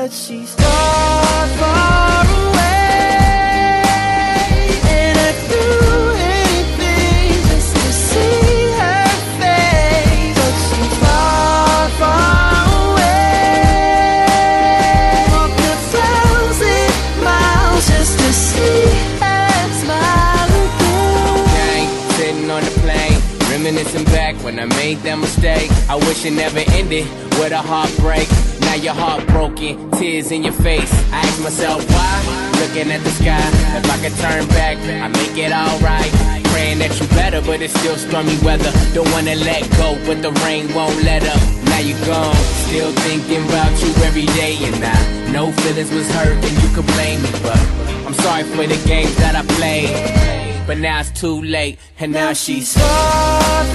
but she's far, far away. And I'd do anything just to see her face, but she's far, far away. Walked 1,000 miles just to see her smile again. Gang, sitting on the plane, reminiscing back when I made that mistake. I wish it never ended with a heartbreak. Now you're heartbroken, tears in your face. I ask myself why, looking at the sky. If I could turn back, I make it alright. Praying that you better, but it's still stormy weather. Don't wanna let go, but the rain won't let up. Now you're gone, still thinking about you every day. And I know feelings was hurt and you could blame me, but I'm sorry for the games that I played. But now it's too late, and now she's far,